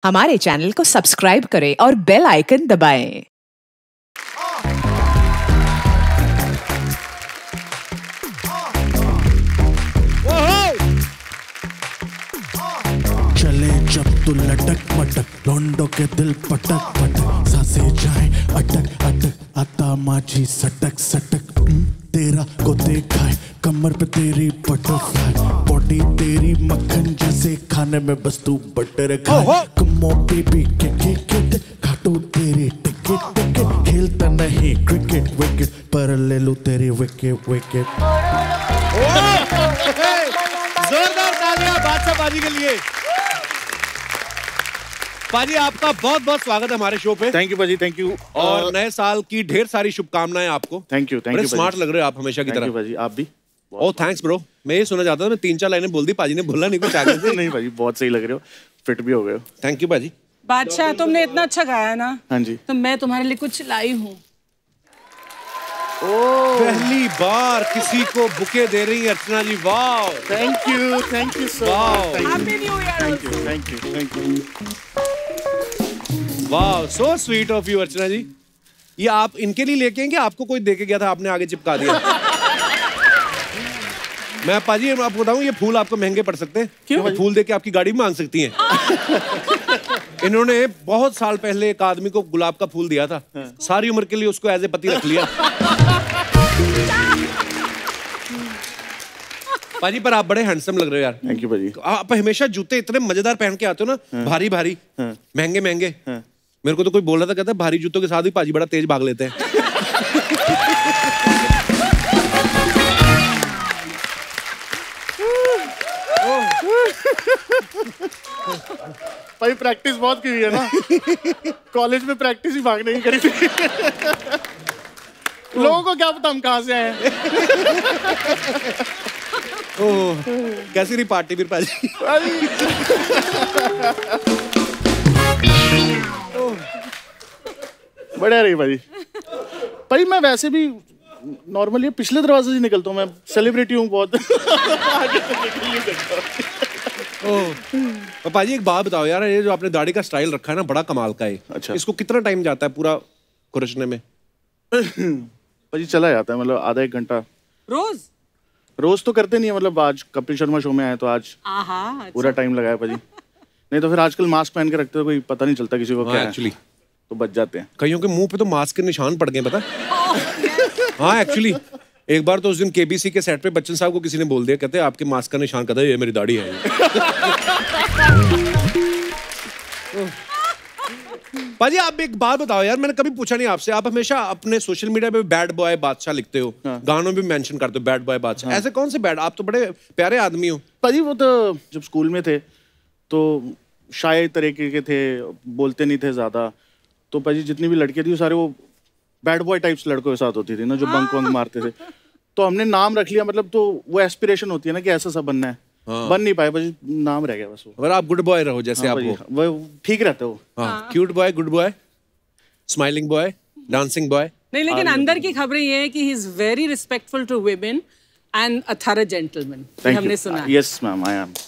हमारे चैनल को सब्सक्राइब करें और बेल आइकन दबाएं। चले जब तू लटक मटक लौंडों के दिल पटक पटक सांसें जाए अटक अटक आता माझी सटक सटक तेरा को देखा है कमर पे तेरी बटरफ्लाई बॉडी तेरी मक्खन जैसे खाने में बस तू बटर खाए कमो बेबी के खाटू तेरी टिकट टिकट खेलता नहीं क्रिकेट विकेट पर ले लूं तेरी विकेट विकेट। जोरदार तालियां बादशाह पाजी के लिए। पाजी आपका बहुत बहुत स्वागत है हमारे शो पे। थैंक यू पाजी, थैंक यू। और नए साल की ढेर सारी शुभकामनाएं आपको। थैंक यू बड़े स्मार्ट लग रहे हो आप हमेशा की तरह। पाजी आप भी। Oh thanks bro. मैं ये सुना चाहता था, मैं 3-4 लाइनें बोल दी, पाजी ने बोला नहीं कुछ आगे से। नहीं पाजी बहुत सही लग रहे हो, फिट भी हो गए हो। थैंक यू पाजी। बादशाह तुमने इतना अच्छा गाया ना। हाँ जी। तो मैं तुम्हारे लिए कुछ लाई हूँ। पहली बार किसी को बुके दे रही है अर्चना जी। वाह thank you so much. Happy new year. Thank you. वाह so sweet of you Archana ji. ये आप इनके लिए लेके आएंगे, आपको कोई दे के गया था आपने आगे चिपका दिया। मैं पाजी आपको बताऊं, ये फूल आपको महंगे पड़ सकते हैं। क्यों? ये फूल देके आपकी गाड़ी भी मांग सकती हैं। इन्होंने बहुत साल पहले एक आदमी को गुलाब का फूल दिया था, सारी उम्र के लिए उसको एज ए पति रख लिया। पाजी पर आप बड़े हैंडसम लग रहे हो यार। थैंक यू पाजी। आप हमेशा जूते इतने मजेदार पहन के आते हो ना, भारी भारी, महंगे महंगे। मेरे को तो कोई बोल रहा था, कहता भारी जूतों के साथ भी पाजी बड़ा तेज भाग लेते हैं। भाई प्रैक्टिस बहुत की हुई है ना। कॉलेज में प्रैक्टिस ही भागने की करी थी। लोगों को क्या पता हम कहाँ से आए। ओह कैसी रही पार्टी फिर पाजी? बढ़िया रही भाई। भाई मैं वैसे भी नॉर्मली पिछले दरवाजे से निकलता हूँ, मैं सेलिब्रिटी हूँ बहुत। पाजी एक बात बताओ यार, ये जो आपने दाढ़ी का स्टाइल रखा है ना, बड़ा कमाल का है। अच्छा। इसको कितना टाइम जाता है पूरा खुरचने में? भाई चला जाता है, मतलब आधा एक घंटा। रोज तो करते नहीं है, मतलब आज कपिल शर्मा शो में आए तो आज पूरा टाइम लगाया भाजी। नहीं तो फिर आजकल मास्क पहन के रखते हो, कोई पता नहीं चलता किसी को क्या एक्चुअली, तो बच जाते हैं। कईयों के मुंह पे तो मास्क के निशान पड़ गए, पता? हाँ एक्चुअली एक बार तो उस दिन केबीसी के सेट पे बच्चन साहब को किसी ने बोल दिया, कहते आपके मास्क का निशान, कहता ये मेरी दाढ़ी है। पाजी आप एक बात बताओ यार, मैंने कभी पूछा नहीं आपसे, आप हमेशा अपने सोशल मीडिया पे बैड बॉय बादशाह लिखते हो। गानों में मेंशन करते हो बैड बॉय बादशाह। ऐसे कौन से बैड? आप तो बड़े प्यारे आदमी हो। पाजी वो तो जब स्कूल में थे तो शाय तरीके के थे, बोलते नहीं थे ज्यादा। तो पाजी जितनी भी लड़कियां थी वो सारे वो बैड बॉय टाइप्स लड़कों के साथ होती थी ना, जो बंक वंक मारते थे। तो हमने नाम रख लिया, मतलब तो वो एस्पिरेशन होती है ना कि ऐसा सब बनना है। बन नहीं पाए, बस नाम रह गया बस वो। अगर आप गुड बॉय रहो जैसे आप हो, वो ठीक रहता है वो। Cute boy, good boy, smiling boy, dancing boy. नहीं, लेकिन अंदर की खबरें ये है कि he is very respectful to women and a thorough gentleman. हमने सुना। Yes ma'am, I am.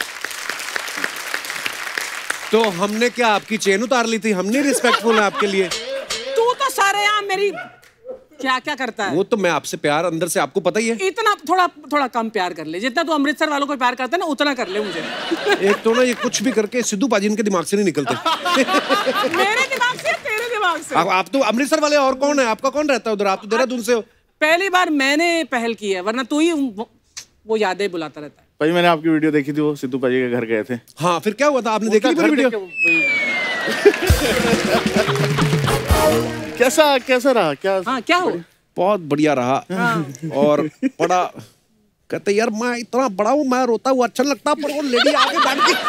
तो हमने क्या आपकी चेन उतार ली थी? हमने रिस्पेक्टफुल है आपके लिए। तू तो सारे यहाँ मेरी क्या क्या करता है। वो तो मैं आपसे प्यार अंदर से, आपको पता ही है। इतना थोड़ा कम प्यार कर ले, जितना तू अमृतसर वालों को प्यार करता है ना उतना कर ले मुझे। एक तो ना ये कुछ भी करके सिद्धू पाजी इनके दिमाग से नहीं निकलते। मेरे दिमाग से, तेरे दिमाग से। आप तो अमृतसर वाले, और कौन है आपका? कौन रहता है उधर? आप तो देहरादून से हो। पहली बार मैंने पहल की है, वरना तू ही वो यादें बुलाता रहता है। भाई मैंने आपकी वीडियो देखी थी, वो सिद्धू पाजी के घर गए थे। हाँ फिर क्या हुआ था? आपने देखी मेरी वीडियो? कैसा रहा? क्या हो? बहुत बढ़िया रहा। और बड़ा कहते यार मैं इतना बड़ा हूँ, मैं रोता हुआ अच्छा लगता, पर वो लेडी आगे बढ़ गई।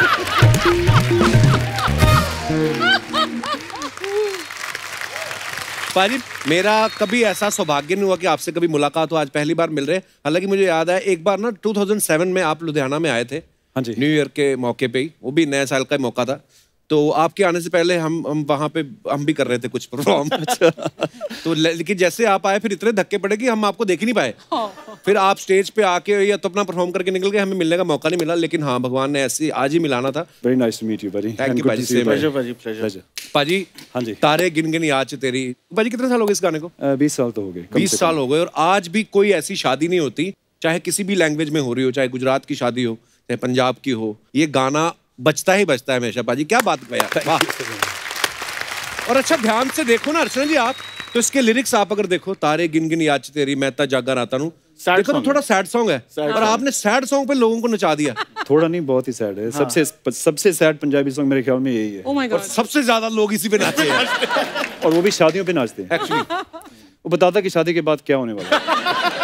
पाजी मेरा कभी ऐसा सौभाग्य नहीं हुआ कि आपसे कभी मुलाकात हो, आज पहली बार मिल रहे हैं। हालांकि मुझे याद है एक बार ना 2007 में आप लुधियाना में आए थे। हाँ जी। न्यू ईयर के मौके पे ही, वो भी नए साल का मौका था। तो आपके आने से पहले हम वहाँ पे हम भी कर रहे थे कुछ परफॉर्म। तो लेकिन जैसे आप आए फिर इतने धक्के पड़े कि हम आपको देख ही नहीं पाए। फिर आप स्टेज पे आके या तो अपना परफॉर्म करके निकल गए, हमें मिलने का मौका नहीं मिला। लेकिन हाँ, भगवान ने ऐसे आज ही मिलाना था। Very nice to meet you भाजी। थैंक यू भाजी। प्लेजर पाजी, हाँ जी। तारे गिन गिन याद च तेरी। पाजी कितने साल हो गए इस गाने को? 20 साल तो हो गए। 20 साल हो गए। और आज भी कोई ऐसी शादी नहीं होती, चाहे किसी भी लैंग्वेज में हो रही हो, चाहे गुजरात की शादी हो, चाहे पंजाब की हो, ये गाना बचता ही बचता है हमेशा। पाजी क्या बात है, वाह। और अच्छा ध्यान से देखो ना अर्चना जी आप, तो इसके लिरिक्स आप अगर देखो, तारे गिन गिन याद तेरी महता जागा राता नू, देखो तो थोड़ा सैड सॉन्ग है और आपने सैड सॉन्ग पे लोगों को नचा दिया। थोड़ा नहीं, बहुत ही सैड है। सबसे सैड पंजाबी सॉन्ग मेरे ख्याल में यही है। Oh my God. और सबसे ज्यादा लोग इसी पे नाचे हैं। और वो भी शादियों पे नाचते हैं एक्चुअली। वो बताता कि शादी के बाद क्या होने वाला है।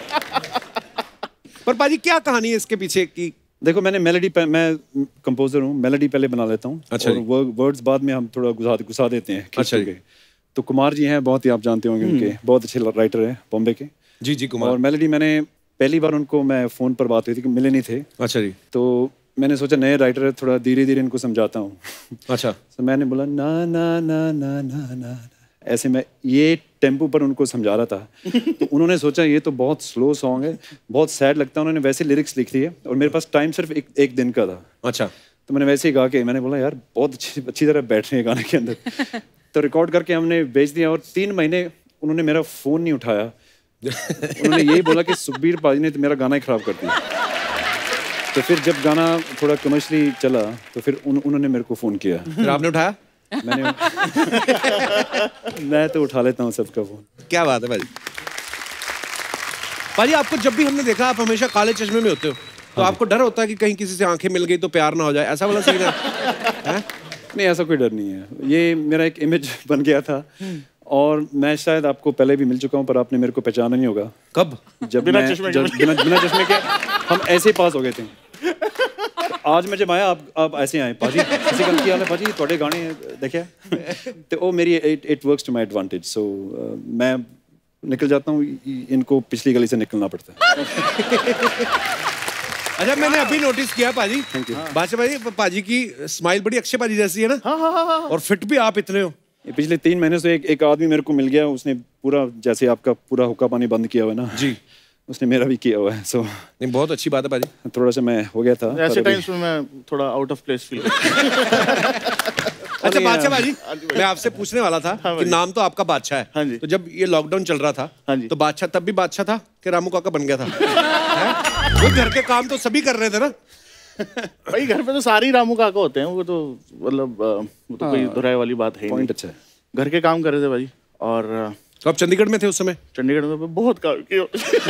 पर पाजी क्या कहानी है इसके पीछे की? देखो, मैं कंपोजर हूँ, मेलोडी पहले बना लेता हूँ। अच्छा और वर्ड्स बाद में हम थोड़ा घुसा देते हैं। अच्छा जी। तो कुमार जी हैं, बहुत ही आप जानते होंगे उनके, बहुत अच्छे राइटर हैं बॉम्बे के। जी जी कुमार। और मेलोडी मैंने पहली बार उनको मैं फ़ोन पर बात हुई थी कि मिले नहीं थे। अच्छा जी। तो मैंने सोचा नए राइटर है, थोड़ा धीरे धीरे इनको समझाता हूँ। अच्छा। तो मैंने बोला ना ना ना ना ना ना, ऐसे मैं ये टेम्पो पर उनको समझा रहा था। तो उन्होंने सोचा ये तो बहुत स्लो सॉन्ग है, बहुत सैड लगता है। उन्होंने वैसे लिरिक्स लिख दिए और मेरे पास टाइम सिर्फ एक दिन का था। अच्छा। तो मैंने वैसे ही गा के, मैंने बोला यार बहुत अच्छी तरह बैठ रहे हैं गाने के अंदर। तो रिकॉर्ड करके हमने भेज दिया और 3 महीने उन्होंने मेरा फ़ोन नहीं उठाया। उन्होंने यही बोला कि सुखबीर पाजी ने तो मेरा गाना ही ख़राब कर दिया। तो फिर जब गाना थोड़ा कमर्शियली चला तो फिर उन्होंने मेरे को फ़ोन किया। फिर आपने उठाया? मैं तो उठा लेता हूँ सबका फ़ोन। क्या बात है भाई। भाई आपको जब भी हमने देखा आप हमेशा काले चश्मे में होते हो, तो आपको डर होता है कि कहीं किसी से आंखें मिल गई तो प्यार ना हो जाए, ऐसा वाला सीन है? नहीं, ऐसा कोई डर नहीं है। ये मेरा एक इमेज बन गया था और मैं शायद आपको पहले भी मिल चुका हूँ, पर आपने मेरे को पहचाना नहीं होगा। कब? जब बिना चश्मे के हम ऐसे ही पास हो गए थे। आज मैं जब आया आप ऐसे आए, पाजी किसी का क्या हाल है पाजी, थोड़े गाने देखे। तो वो मेरी it works to my advantage. So मैं निकल जाता हूँ, इनको पिछली गली से निकलना पड़ता है। अच्छा, मैंने अभी नोटिस किया पाजी, बादशाह भाई, पाजी की स्माइल बड़ी अक्षय पाजी जैसी है ना। हाँ। और फिट भी आप इतने हो। पिछले 3 महीने से एक आदमी मेरे को मिल गया, उसने पूरा जैसे आपका पूरा हुक्का पानी बंद किया हुआ है ना जी, उसने मेरा भी किया हुआ है। सो नहीं, बहुत अच्छी बात है पाजी। थोड़ा सा मैं हो गया था ऐसे टाइम्स में, मैं थोड़ा आउट ऑफ प्लेस फील। अच्छा बादशाह भाजी, मैं आपसे पूछने वाला था कि नाम तो आपका बादशाह है। हाँ जी। तो जब ये लॉकडाउन चल रहा था, हाँ जी, तो बादशाह तब भी बादशाह था कि रामू काका बन गया था? वो घर के काम तो सभी कर रहे थे ना भाई। घर पे तो सारे रामू काका होते हैं, वो तो मतलब वो तो कोई दोहराए वाली बात है। पॉइंट अच्छा है। घर के काम कर रहे थे भाई। और तो आप चंडीगढ़ में थे उस समय? चंडीगढ़ में बहुत काम किया।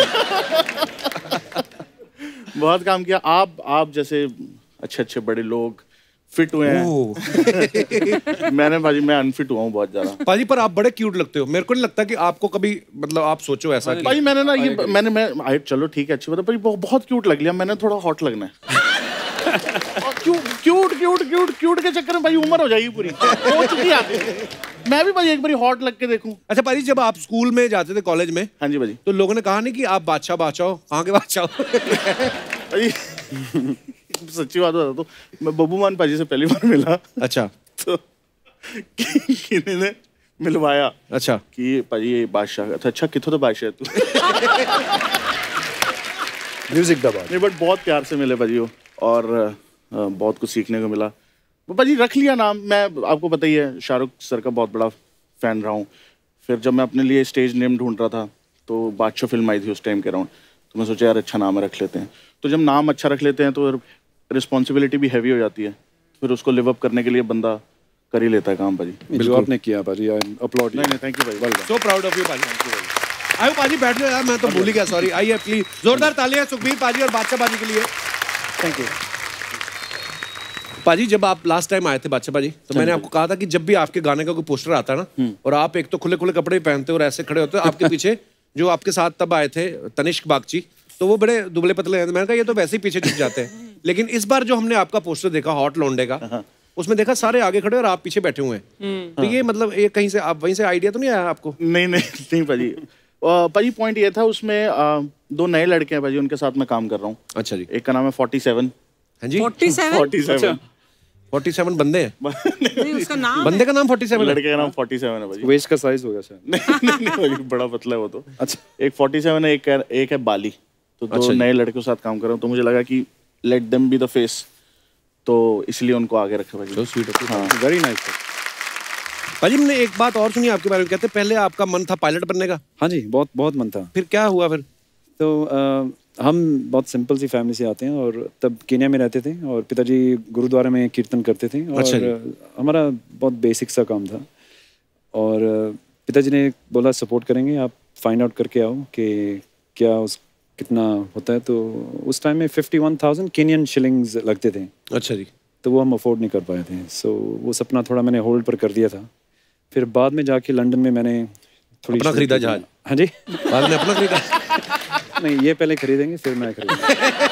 बहुत काम किया। आप जैसे अच्छे बड़े लोग फिट हुए हैं। मैं अनफिट हुआ हूँ बहुत ज्यादा। पाजी पर आप बड़े क्यूट लगते हो। मेरे को नहीं लगता कि आपको कभी मतलब आप सोचो ऐसा कि भाई मैंने ना ये मैं चलो ठीक है, अच्छी बात है, पर बहुत क्यूट लग लिया। मैंने थोड़ा हॉट लगना है। क्यूट के चक्कर में भाई उम्र हो जाएगी पूरी, हो चुकी है। मैं भी भाई एक बार हॉट लग के देखूं। अच्छा पाजी, जब आप स्कूल में जाते थे, कॉलेज में, हाँ जी भाई, तो लोगों ने कहा नहीं कि आप बादशाह हो? कहाँ के बादशाह हो? सच्ची बात बता तो मैं बब्बू मान पाजी से पहली बार मिला। अच्छा। तो किसी ने मिलवाया। अच्छा। कि पाजी ये बादशाह। अच्छा किथों तो बादशाह तू। म्यूजिक दबा नहीं, बट बहुत प्यार से मिले पाजी वो, और बहुत कुछ सीखने को मिला। पाजी रख लिया नाम। मैं आपको पता ही है, शाहरुख सर का बहुत बड़ा फैन रहा हूँ। फिर जब मैं अपने लिए स्टेज नेम ढूंढ रहा था तो बादशाह फिल्म आई थी उस टाइम के अराउंड, तो मैं सोचा यार अच्छा नाम रख लेते हैं। तो जब नाम अच्छा रख लेते हैं तो रिस्पॉन्सिबिलिटी भी हैवी हो जाती है, फिर उसको लिव अप करने के लिए बंदा कर ही लेता है काम। पाजी जो आपने किया पाजी, आई अपलॉड। नहीं, थैंक यू भाई, सो प्राउड ऑफ यू पाजी। आयो पाजी बैठ जाओ यार, मैं तो भूल ही गया, सॉरी। आइए प्लीज, जोरदार तालियां सुखबीर पाजी और बादशाह पाजी के लिए। थैंक यू पाजी। जब आप लास्ट टाइम आए थे बादशाह पाजी, तो मैंने आपको कहा था कि जब भी आपके गाने का कोई पोस्टर आता है ना, और आप एक तो खुले खुले कपड़े पहनते हो और ऐसे खड़े होते हो, आपके पीछे जो आपके साथ तब आए थे तनिष्क बागची, तो वो बड़े दुबले पतले हैं। मैंने कहा ये तो वैसे ही पीछे छुप जाते हैं। लेकिन इस बार जो हमने आपका पोस्टर देखा हॉट लौंडे का, उसमें देखा सारे आगे खड़े और आप पीछे बैठे हुए हैं। तो ये मतलब ये कहीं से आप वहीं से आइडिया तो नहीं आया आपको? नहीं पाजी। पाजी पॉइंट ये था, उसमें 2 नए लड़के हैं पाजी, उनके साथ मैं काम कर रहा हूँ। अच्छा जी। एक का नाम है 47। हाँ जी। 47? अच्छा। 47 बंदे हैं? नहीं, उसका नाम बंदे का नाम 47 है? लड़के का नाम 47 है भाई। वेस्ट का साइज होगा शायद। नहीं भाई, बड़ा पतला है वो तो। अच्छा। एक 47 है, एक है बाली। तो दो नए लड़कों के साथ काम कर रहा हूँ, तो मुझे लगा कि let them be the face, तो इसलिए उनको आगे रखा भाई। So sweet of you. हाँ, वेरी नाइस। भाजी मैंने एक बात और सुनी आपके बारे में, कहते पहले आपका मन था पायलट बनने का? हाँ जी, बहुत बहुत मन था। फिर क्या हुआ फिर? तो हम बहुत सिंपल सी फैमिली से आते हैं और तब केन्या में रहते थे और पिताजी गुरुद्वारा में कीर्तन करते थे और हमारा बहुत बेसिक सा काम था। और पिताजी ने बोला सपोर्ट करेंगे, आप फाइंड आउट करके आओ कि क्या कितना होता है। तो उस टाइम में 51,000 केनियन शिलिंग्स लगते थे। अच्छा जी। तो वो हम अफोर्ड नहीं कर पाए थे। सो वो सपना थोड़ा मैंने होल्ड पर कर दिया था। फिर बाद में जाके लंदन में मैंने थोड़ी अपना खरीदा जहाज? हाँ जी। बाद में अपना खरीदा? नहीं, ये पहले खरीदेंगे फिर मैं खरीदूंगा।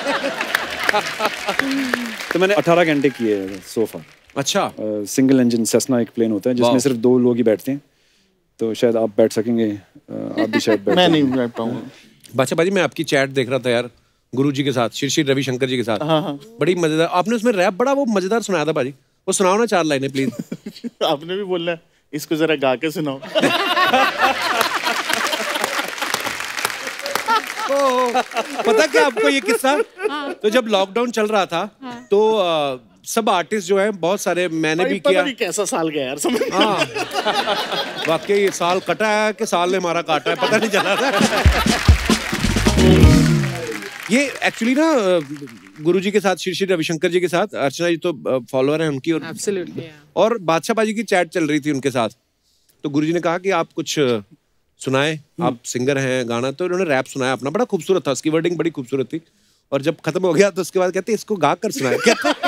तो मैंने 18 घंटे किए सोफा। अच्छा। सिंगल इंजन सेस्ना एक प्लेन होता है जिसमें सिर्फ 2 लोग ही बैठते हैं। तो शायद आप बैठ सकेंगे, आप भी शायद बैठ। मैं नहीं बैठ पाऊंगा। बादशाह भाजी मैं आपकी चैट देख रहा था यार, गुरुजी के साथ, श्री रविशंकर जी के साथ। हाँ। बड़ी मजेदार आपने उसमें रैप बड़ा वो मजेदार सुनाया था भाजी, वो सुनाओ ना 4 लाइनें प्लीज। आपने भी बोलना है, इसको जरा गा के सुनाओ। पता क्या आपको ये किस्सा? तो जब लॉकडाउन चल रहा था तो सब आर्टिस्ट जो है बहुत सारे, मैंने भी किया। नहीं कैसा साल गया यार, समझ। हाँ वाकई ये साल कटा है कि साल ने हमारा काटा है, पता नहीं चला था। ये एक्चुअली ना गुरुजी के साथ, श्री रविशंकर जी के साथ, अर्चना जी तो फॉलोअर है उनकी, और बादशाह बाजी की चैट चल रही थी उनके साथ। तो गुरुजी ने कहा कि आप कुछ सुनाए, आप सिंगर हैं, गाना। तो उन्होंने रैप सुनाया अपना, बड़ा खूबसूरत था, उसकी वर्डिंग बड़ी खूबसूरत थी। और जब खत्म हो गया तो उसके बाद कहते इसको गा कर सुनाए।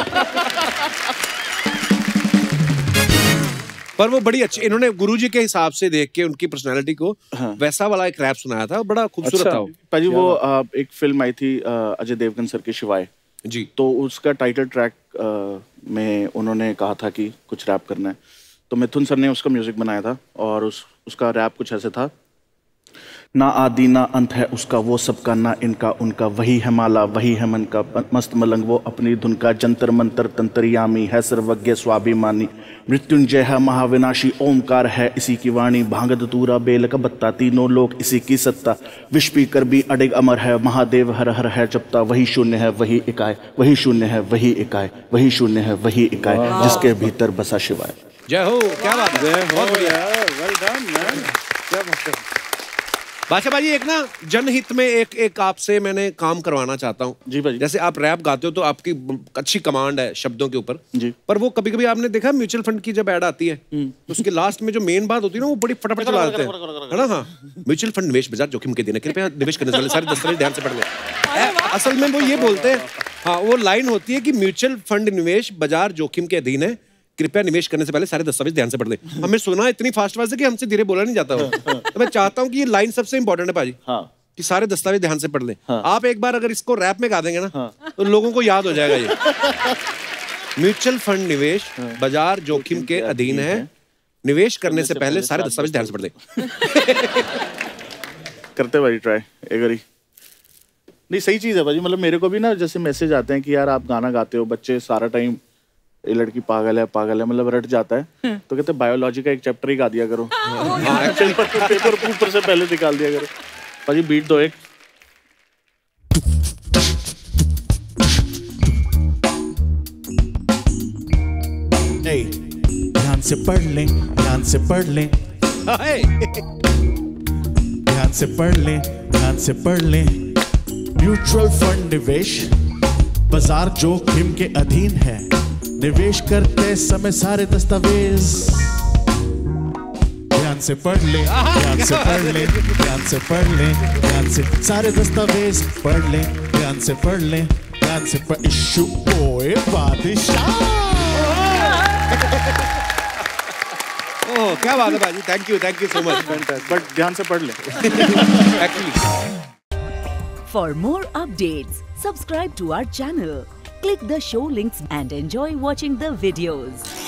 पर वो बड़ी अच्छी, इन्होंने गुरुजी के हिसाब से देख के उनकी पर्सनालिटी को वैसा वाला एक रैप सुनाया था, बड़ा खूबसूरत था वो। पाजी वो एक फिल्म आई थी अजय देवगन सर की शिवाय जी, तो उसका टाइटल ट्रैक में उन्होंने कहा था कि कुछ रैप करना है, तो मिथुन सर ने उसका म्यूजिक बनाया था और उसका रैप कुछ ऐसे था। ना आदि ना अंत है उसका, वो सबका ना इनका उनका, वही है माला वही है मन का मस्त मलंग, वो अपनी धुन का जंतर मंतर तंतरयामी है, सर्वज्ञ स्वाभिमानी, मृत्युंजय है महाविनाशी, ओमकार है इसी की वाणी, भांगद तूरा बेल का बत्ता, तीनों लोग इसी की सत्ता, विष पी कर भी अडिग अमर है, महादेव हर हर है जपता, वही शून्य है वही इकाय, वही शून्य है वही इकाय, वही शून्य है वही इकाय, जिसके भीतर बसा शिवाय। जय हो, क्या बात है, बहुत बढ़िया, वेल डन मैन, क्या बात है। बादशाह भाई एक ना जनहित में एक आपसे मैंने काम करवाना चाहता हूँ जी भाई। जैसे आप रैप गाते हो तो आपकी अच्छी कमांड है शब्दों के ऊपर जी, पर वो कभी कभी आपने देखा म्यूचुअल फंड की जब ऐड आती है तो उसके लास्ट में जो मेन बात होती है ना वो बड़ी फटाफट चला देते हैं, है ना। हाँ, म्यूचुअल फंड निवेश बाजार जोखिम के दिन कृपया निवेश करने वाले सारे दस्तावेज ध्यान से पढ़ लें। असल में वो ये बोलते हैं, हाँ वो लाइन होती है कि म्यूचुअल फंड निवेश बाजार जोखिम के अधीन है, कृपया निवेश करने से पहले सारे दस्तावेज ध्यान से पढ़ लें। हमें सुना इतनी फास्ट है कि हमसे धीरे बोला नहीं जाता हो। तो मैं चाहता हूँ कि ये लाइन सबसे इंपॉर्टेंट है भाजी, कि सारे दस्तावेज ध्यान से पढ़ लें। आप एक बार अगर इसको रैप में गा देंगे ना तो लोगों को याद हो जाएगा ये। म्यूचुअल फंड निवेश बाजार जोखिम के अधीन है, निवेश करने से पहले सारे दस्तावेज ध्यान से पढ़ लें। करते भाई ट्राई एक बारी। नहीं सही चीज है भाजी, मतलब मेरे को भी ना जैसे मैसेज आते हैं कि यार आप गाना गाते हो, बच्चे सारा टाइम ये लड़की पागल है मतलब रट जाता है, तो कहते बायोलॉजी का एक चैप्टर ही गा दिया करो, पेपर से पहले निकाल दिया करो। भाजी बीट दो एक। ध्यान से पढ़ लें, ध्यान से पढ़ लें, ध्यान से पढ़ लें, ध्यान से पढ़ लें। म्यूचुअल फंड निवेश बाजार जोखिम के अधीन है, निवेश करते समय सारे दस्तावेज ध्यान से पढ़ ले, ध्यान से पढ़ ले, ध्यान से पढ़ ले, ध्यान से सारे दस्तावेज पढ़ ले, ध्यान से पढ़ ले, ध्यान से पढ़। इशू ओए बादशाह। ओह क्या बात है भाजी, thank you so much. But ध्यान से पढ़ ले। Actually For more updates, subscribe to our channel, click the show links and enjoy watching the videos.